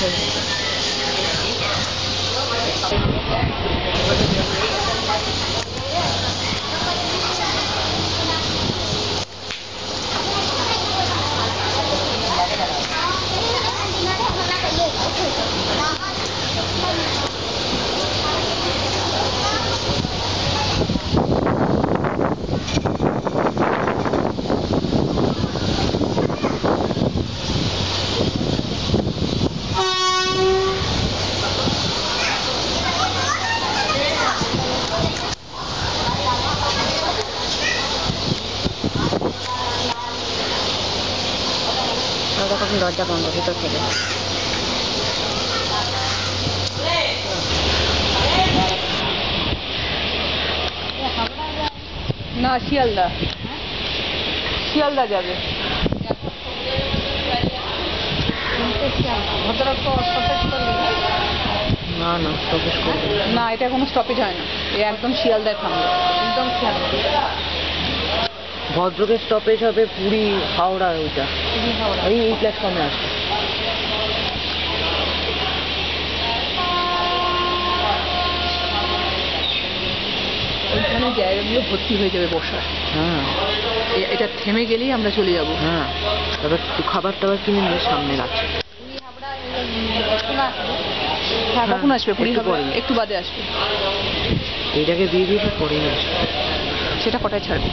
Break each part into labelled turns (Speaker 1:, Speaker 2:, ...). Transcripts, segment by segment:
Speaker 1: দরজা বন্ধ ভিতর থেকে।
Speaker 2: না শিয়ালদা, শিয়ালদা যাবে।
Speaker 1: না না স্টপেজ করবে
Speaker 2: না, এটা কোনো স্টপেজ হয় না, একদম শিয়ালদায় থামবে, একদম শিয়ালদা।
Speaker 1: ভদ্রকের স্টপেজ হবে পুরী হাওড়া, ওইটা এই প্ল্যাটফর্মে আসবে।
Speaker 2: ওইখানে জায়গাগুলো ভর্তি হয়ে যাবে বসার।
Speaker 1: হ্যাঁ,
Speaker 2: এটা থেমে গেলেই আমরা চলে যাবো।
Speaker 1: হ্যাঁ, তারপর খাবার টাবার কিনে নিয়ে সামনে রাখছে।
Speaker 2: হ্যাঁ, কখন আসবে? পুরী হাওড়া একটু বাদে আসবে।
Speaker 1: এইটাকে দিয়ে দিয়েছে, পরেই আসবে।
Speaker 2: সেটা কটায় ছাড়বে?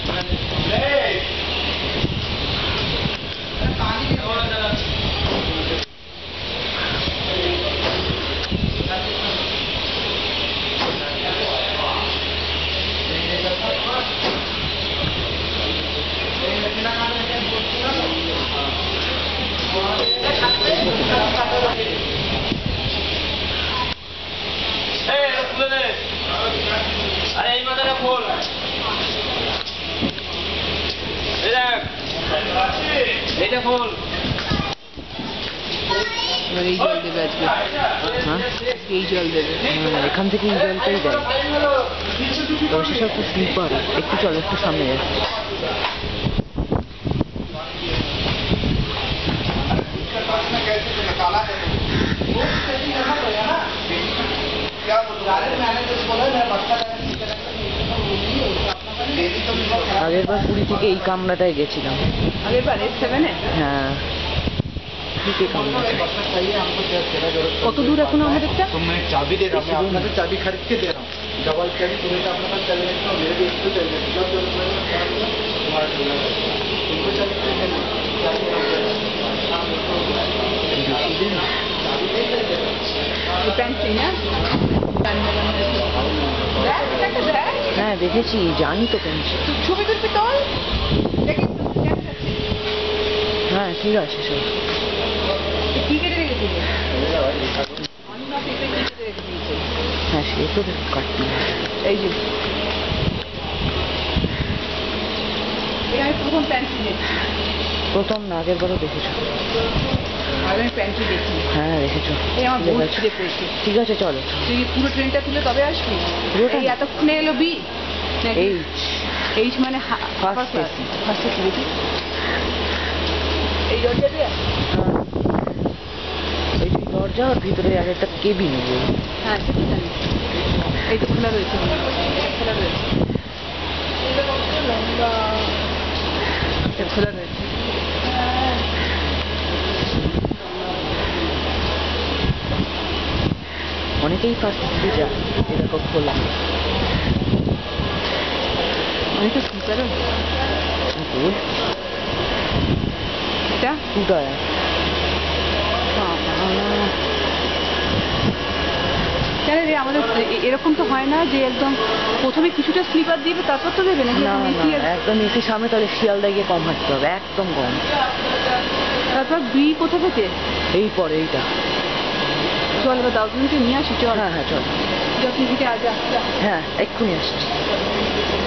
Speaker 2: এই জল দেবে আজকে।
Speaker 1: হ্যাঁ,
Speaker 2: এই জল দেবে।
Speaker 1: এখান থেকে এই জলটাই দেয়। তবে সেসব তো স্লিপার, একটু চলো, একটু সামনে যাচ্ছে। আগের বার পুরী থেকে এই কামরাটায় গেছিলাম।
Speaker 2: আগের বার S7-এ?
Speaker 1: হ্যাঁ,
Speaker 2: কত দূর এখন আমাদেরটা?
Speaker 3: चाबी दे रहा हूँ, मैं आपको चाबी खरीद के दे रहा हूँ। डबल चाबी तुम्हें अपने पास चले जाएगा, मेरे भी इसको चले जाएगा।
Speaker 1: হ্যাঁ দেখেছি, জানি তো পেন্সিল।
Speaker 2: ছবি তুলবি তোর?
Speaker 1: হ্যাঁ ঠিক আছে সব।
Speaker 2: কি কেটে রেখেছিস?
Speaker 1: হ্যাঁ সে তো কাটতে।
Speaker 2: এই যে আমি প্রথম প্যান্টটি দেখছি।
Speaker 1: প্রথম না, আগের বারও দেখেছো?
Speaker 2: আমি প্যান্টটি দেখি।
Speaker 1: হ্যাঁ দেখেছো।
Speaker 2: এই আমার বহুত ছিঁড়ে পড়েছে।
Speaker 1: ঠিক আছে চলো।
Speaker 2: তুই পুরো ট্রেনটা তুলে তবে আসবি? এই এতক্ষণে এলো বি,
Speaker 1: এইচ।
Speaker 2: এইচ মানে ফার্স্ট ক্লাস। ফার্স্ট ক্লাস দেখি। এই দরজা দিয়ে?
Speaker 1: এই যে দরজা, আর ভিতরে আর একটা কেবিন।
Speaker 2: হ্যাঁ সে তো জানি। এই তো খোলা রয়েছে, খোলা রয়েছে, লম্বা খোলা রয়েছে।
Speaker 1: অনেকেই ফার্স্ট ক্লাসে যায়, এরকম খোলা।
Speaker 2: অনেকে স্লিপারও। এটা
Speaker 1: দুটায়
Speaker 2: কেন রে? আমাদের এরকম তো হয় না যে একদম প্রথমে কিছুটা স্লিপার দিবে তারপর তো দেবে নাকি?
Speaker 1: না না, একদম এসি সামনে, তাহলে শিয়ালদা গিয়ে কম হাঁটতে হবে, একদম কম।
Speaker 2: তারপর বি কোথা থেকে?
Speaker 1: এই পরে এইটা।
Speaker 2: চল এবার দার্জিলিংকে নিয়ে আসি, চল।
Speaker 1: হ্যাঁ হ্যাঁ চল।
Speaker 2: যখন থেকে আজ আসতে।
Speaker 1: হ্যাঁ এক্ষুনি আসছি।